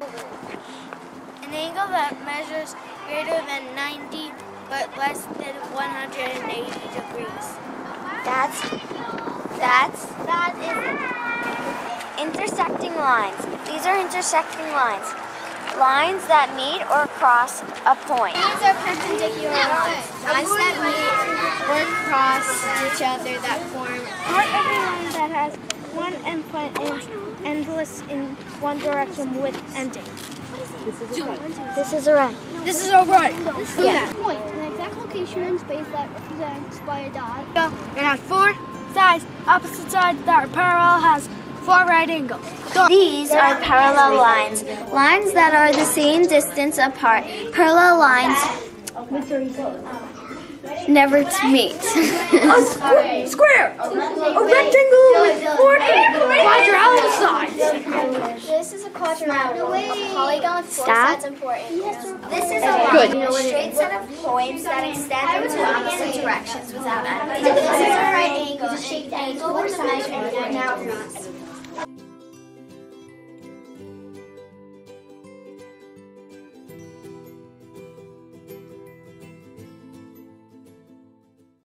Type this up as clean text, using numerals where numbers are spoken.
An angle that measures greater than 90 but less than 180 degrees. That is intersecting lines. These are intersecting lines. Lines that meet or cross a point. These are perpendicular lines. Lines that meet or cross each other that form part of a line that has one endpoint and endless in one direction with ending. This is a right. This is a right. Yeah. Point, an exact location in space that represents by a dot. It has four sides, opposite sides that are parallel, has four right angles. These are parallel lines. Lines that are the same distance apart. Parallel lines never meet. A square, a rectangle with four quadrilateral sides. This is a quadrilateral. A polygon with four sides important. This is a line, a straight set of points that extend into opposite directions without ending. This is a right